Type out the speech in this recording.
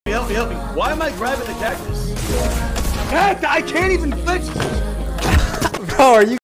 Help me, help me. Why am I grabbing the cactus? I can't even fix. Bro, are you